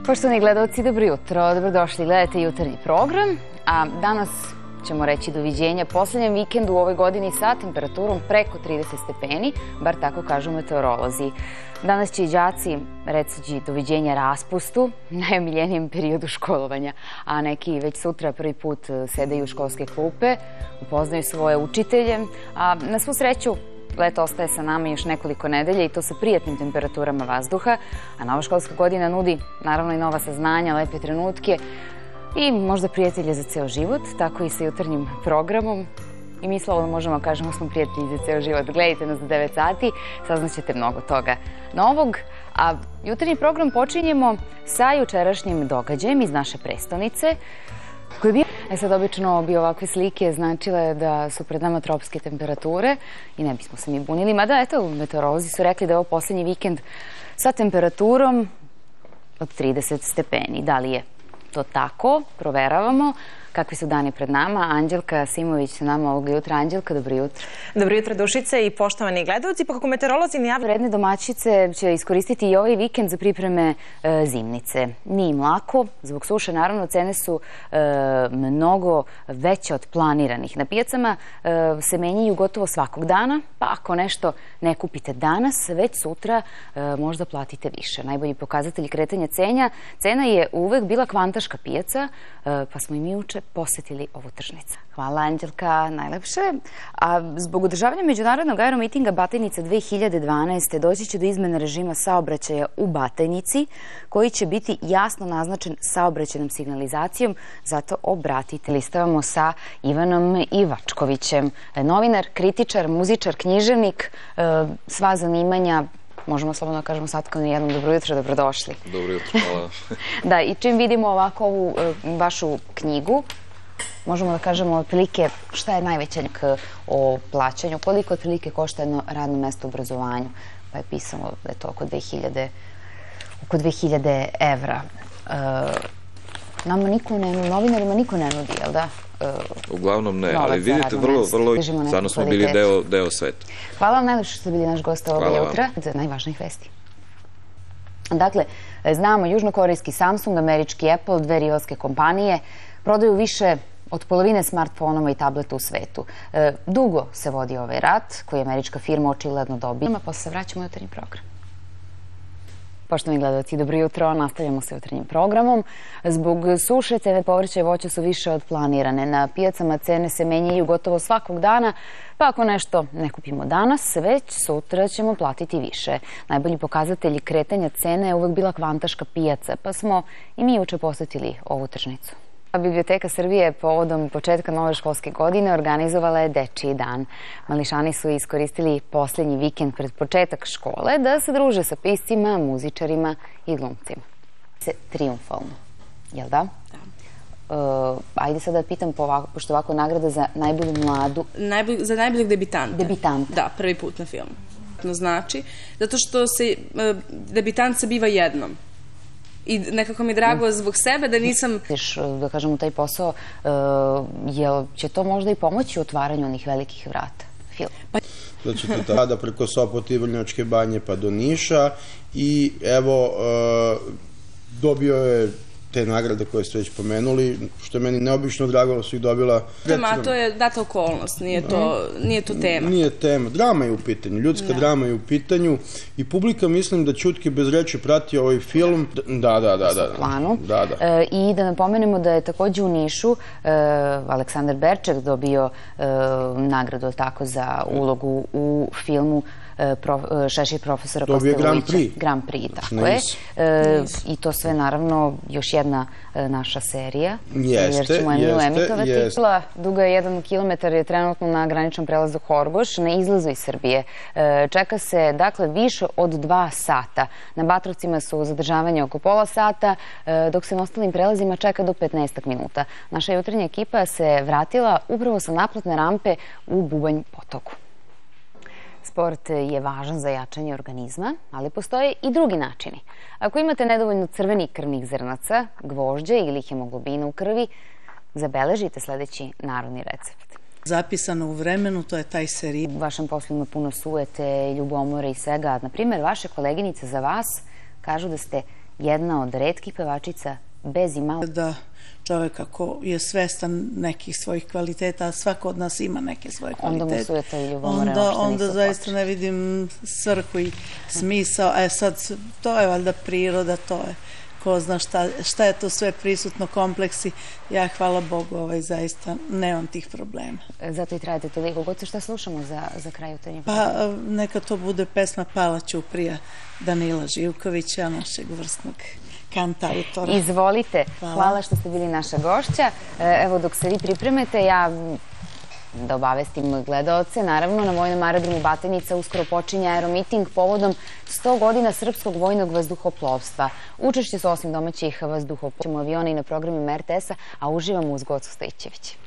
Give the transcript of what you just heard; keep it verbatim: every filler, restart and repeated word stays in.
Poštovani gledalci, dobro jutro. Dobrodošli, gledajte jutarnji program, a danas ćemo reći doviđenja poslednjem vikendu u ovoj godini sa temperaturom preko trideset stepeni, bar tako kažu meteorolozi. Danas će i đaci reći doviđenja raspustu, najomiljenijem periodu školovanja, a neki već sutra prvi put sedaju u školske klupe, upoznaju svoje učitelje, a na svu sreću leto ostaje sa nama još nekoliko nedelja i to sa prijatnim temperaturama vazduha, a nova školska godina nudi naravno i nova saznanja, lepe trenutke i možda prijatelje za ceo život, tako i sa jutarnjim programom. I mi slobodno možemo kažemo smo prijatelji za ceo život. Gledajte nas za devet sati, saznaćete mnogo toga novog. A jutarnji program počinjemo sa jučerašnjim događajem iz naše prestonice, koji bi... E sad, obično bi ovakve slike značile da su pred nama tropske temperature i ne bismo se mi bunili. Mada, eto, meteorolozi su rekli da je ovo poslednji vikend sa temperaturom od trideset stepeni. Da li je to tako? Proveravamo. Kakvi su dani pred nama? Anđelka Simović sa nama ovog jutra. Anđelka, dobro jutro. Dobro jutro, Dušice i poštovani gledalci. Pa kako meteorolozi najavljuju... Vredne domaćice će iskoristiti i ovaj vikend za pripreme e, zimnice. Nije im lako. Zbog suše, naravno, cene su e, mnogo veće od planiranih. Na pijacama e, se menjaju gotovo svakog dana, pa ako nešto ne kupite danas, već sutra e, možda platite više. Najbolji pokazatelj kretanja cena, cena je uvek bila Kvantaška pijaca, e, pa smo i mi juče posetili ovu tržnicu. Hvala, Anđelka, najlepše. A zbog održavanja međunarodnog aeromitinga Batajnica dve hiljade dvanaeste. doći će do izmene režima saobraćaja u Batajnici, koji će biti jasno naznačen saobraćajnom signalizacijom, zato obratite. Listavamo sa Ivanom Ivačkovićem. Novinar, kritičar, muzičar, književnik, sva zanimanja, možemo slobodno kažemo sad kao jednom dobro jutro, dobrodošli. Dobro jutro, hvala. Da, i čim vidimo ovako ovu vašu knjigu, možemo da kažemo otprilike šta je najvećeg o plaćanju, koliko otprilike košta jedno radno mesto u obrazovanju, pa je pisano da je to oko dve hiljade evra. Nama niko ne nudi, novinarima niko ne nudi, jel da? Uglavnom ne, ali vidite, vrlo, vrlo, stvarno smo bili deo sveta. Hvala vam najlepše što ste bili naš gost ovoga jutra. Za najvažnijih vesti. Dakle, znamo, južnokorejski Samsung, američki Apple, dve rivalske kompanije, prodaju više od polovine smartfonova i tableta u svetu. Dugo se vodi ovaj rat, koji američka firma očigledno dobija. Posle se vraćamo u jutarnji program. Poštovani gledalci, dobro jutro. Nastavljamo sa jutarnjim programom. Zbog suše cene povrća i voća su više od planirane. Na pijacama cene se menjaju gotovo svakog dana, pa ako nešto ne kupimo danas, već sutra ćemo platiti više. Najbolji pokazatelji kretanja cene je uvek bila Kvantaška pijaca, pa smo i mi juče posetili ovu tržnicu. Biblioteka Srbije povodom početka nove školske godine organizovala je Dečiji dan. Mališani su iskoristili poslednji vikend pred početak škole da se druže sa piscima, muzičarima i glumcima. Triumfalno, jel da? Da. Ajde sad da pitam, pošto ovako nagrada za najbolju mladu... Za najboljeg debitanta. Debitanta. Da, prvi put na filmu. Znači, zato što se debitant se biva jednom. I nekako mi je drago zbog sebe da nisam... Da kažemo, taj posao, jel će to možda i pomoći u otvaranju onih velikih vrata filma? Da ćete tada preko Sopota i Vrnjačke banje pa do Niša i evo, dobio je te nagrade koje ste već pomenuli, što je meni neobično drago da su ih dobila... Ma, to je data okolnost, nije to tema. Nije tema. Drama je u pitanju, ljudska drama je u pitanju i publika, mislim da ćutke bez reči prati ovaj film. Da, da, da. U planu. I da napomenemo da je takođe u Nišu Aleksandar Berček dobio nagradu tako za ulogu u filmu Šešir profesora Kostelovića. Dobio Grand Prix. Grand Prix, tako je. I to sve, naravno, još jedna naša serija. Jeste, jer ćemo je emitovati. Duga je jedan kilometar, je trenutno na graničnom prelazu Horgoš, na izlazu iz Srbije. Čeka se, dakle, više od dva sata. Na Batrovcima su zadržavanje oko pola sata, dok se na ostalim prelazima čeka do petnaestak minuta. Naša jutarnja ekipa se vratila upravo sa naplatne rampe u Bubanj potoku. Sport je važan za jačanje organizma, ali postoje i drugi načini. Ako imate nedovoljno crvenih krvnih zrnaca, gvožđa ili hemoglobina u krvi, zabeležite sledeći narodni recept. Zapisano u vremenu, to je taj serij. U vašem poslu ima puno sujete, ljubomore i svega. Naprimjer, vaše koleginice za vas kažu da ste jedna od retkih pevačica bez imala... Da čovek ako je svestan nekih svojih kvaliteta, a svako od nas ima neke svoje kvalitete. Onda mu sujeta i ljubomora uopšte nisu Onda zaista ne vidim svrhu i smisao. E sad, to je valjda priroda, to je ko zna šta je to sve prisutno, kompleksi. Ja, hvala Bogu, ovaj, zaista nemam tih problema. Zato i trajate toliko. God se šta slušamo za kraj jutarnjeg? Pa neka to bude pesma Pala Ćuprija Danila Živkovića, našeg vrsnog kantautora. Izvolite. Hvala što ste bili naša gošća. Evo, dok se vi pripremete, ja da obavestim gledaoce, naravno, na vojnom aerodromu Batajnica uskoro počinje aeromiting povodom sto godina srpskog vojnog vazduhoplovstva. Učešće su osim domaćih vazduhoplovstva aviona i na programima R T S-a, a uživamo uz Gocu Stojićević.